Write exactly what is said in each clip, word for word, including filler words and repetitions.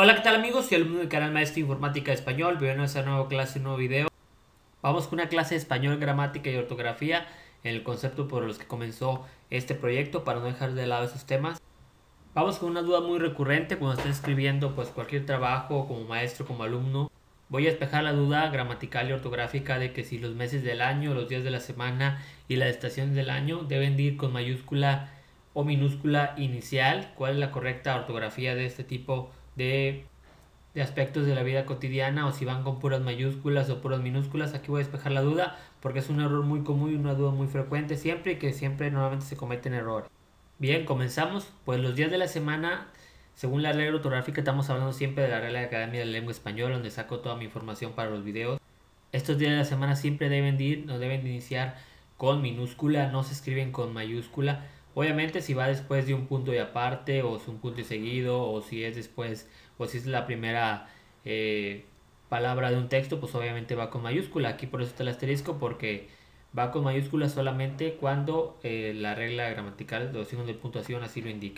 Hola, ¿qué tal amigos? Soy alumno del canal Maestro de Informática de Español. Bienvenidos a esta nueva clase, un nuevo video. Vamos con una clase de español, gramática y ortografía en el concepto por los que comenzó este proyecto para no dejar de lado esos temas. Vamos con una duda muy recurrente cuando estés escribiendo pues cualquier trabajo como maestro, como alumno. Voy a despejar la duda gramatical y ortográfica de que si los meses del año, los días de la semana y las estaciones del año deben de ir con mayúscula o minúscula inicial. ¿Cuál es la correcta ortografía de este tipo de, de aspectos de la vida cotidiana, o si van con puras mayúsculas o puras minúsculas? Aquí voy a despejar la duda porque es un error muy común y una duda muy frecuente siempre, y que siempre normalmente se cometen errores. Bien, comenzamos. Pues los días de la semana, según la regla ortográfica, estamos hablando siempre de la regla de Academia de la Lengua Española, donde saco toda mi información para los videos. Estos días de la semana siempre deben de ir, no deben de iniciar con minúscula, no se escriben con mayúscula. Obviamente si va después de un punto y aparte, o es un punto y seguido, o si es después, o si es la primera eh, palabra de un texto, pues obviamente va con mayúscula. Aquí por eso está el asterisco, porque va con mayúscula solamente cuando eh, la regla gramatical o signos de puntuación así lo indica.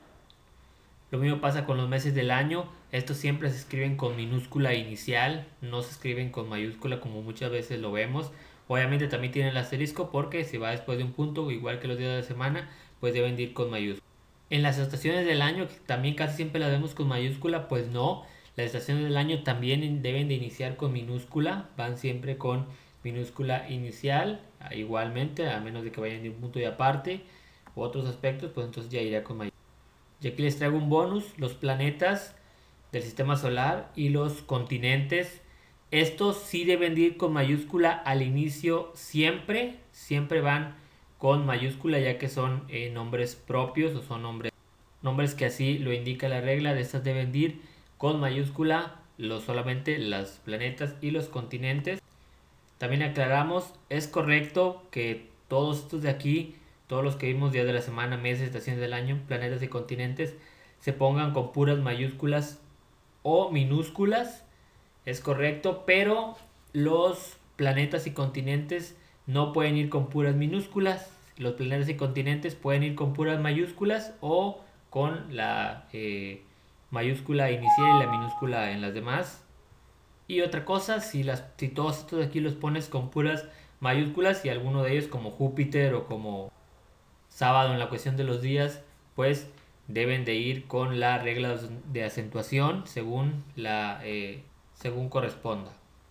Lo mismo pasa con los meses del año. Estos siempre se escriben con minúscula inicial, no se escriben con mayúscula como muchas veces lo vemos. Obviamente también tiene el asterisco porque si va después de un punto, igual que los días de la semana, pues deben de ir con mayúscula. En las estaciones del año, que también casi siempre las vemos con mayúscula, pues no. Las estaciones del año también deben de iniciar con minúscula, van siempre con minúscula inicial, igualmente, a menos de que vayan de un punto y aparte, u otros aspectos, pues entonces ya irá con mayúscula. Y aquí les traigo un bonus: los planetas del sistema solar y los continentes. Estos sí deben de ir con mayúscula al inicio siempre, siempre van con mayúscula, ya que son eh, nombres propios, o son nombres, nombres que así lo indica la regla. De estas deben de ir con mayúscula los, solamente los planetas y los continentes. También aclaramos, es correcto que todos estos de aquí, todos los que vimos, días de la semana, meses, estaciones del año, planetas y continentes, se pongan con puras mayúsculas o minúsculas. Es correcto, pero los planetas y continentes no pueden ir con puras minúsculas. Los planetas y continentes pueden ir con puras mayúsculas o con la eh, mayúscula inicial y la minúscula en las demás. Y otra cosa, si, las, si todos estos de aquí los pones con puras mayúsculas, y alguno de ellos como Júpiter o como sábado en la cuestión de los días, pues deben de ir con la regla de acentuación según la eh, según corresponda.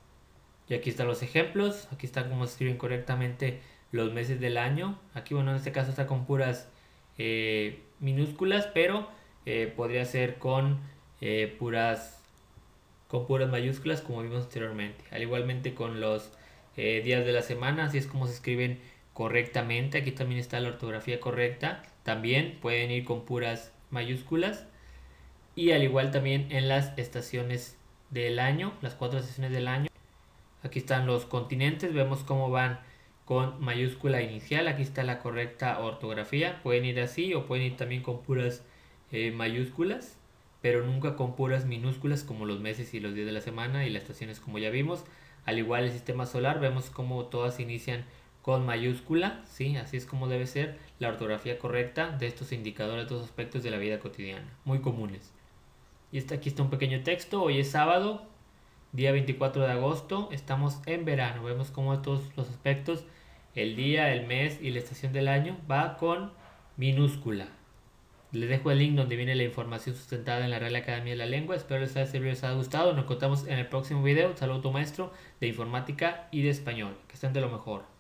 Y aquí están los ejemplos. Aquí están cómo se escriben correctamente los meses del año. Aquí, bueno, en este caso está con puras eh, minúsculas, pero eh, podría ser con eh, puras con puras mayúsculas, como vimos anteriormente. Al igualmente con los eh, días de la semana, así es como se escriben correctamente. Aquí también está la ortografía correcta. También pueden ir con puras mayúsculas. Y al igual también en las estaciones del año, las cuatro estaciones del año. Aquí están los continentes, vemos cómo van con mayúscula inicial. Aquí está la correcta ortografía. Pueden ir así o pueden ir también con puras eh, mayúsculas, pero nunca con puras minúsculas como los meses y los días de la semana y las estaciones, como ya vimos. Al igual el sistema solar, vemos cómo todas inician con mayúscula, ¿sí? Así es como debe ser la ortografía correcta de estos indicadores, de estos aspectos de la vida cotidiana, muy comunes. Y está, aquí está un pequeño texto. Hoy es sábado, día veinticuatro de agosto, estamos en verano. Vemos cómo todos los aspectos, el día, el mes y la estación del año, va con minúscula. Les dejo el link donde viene la información sustentada en la Real Academia de la Lengua. Espero les haya servido, les haya gustado. Nos encontramos en el próximo video. Saludo a tu maestro de informática y de español. Que estén de lo mejor.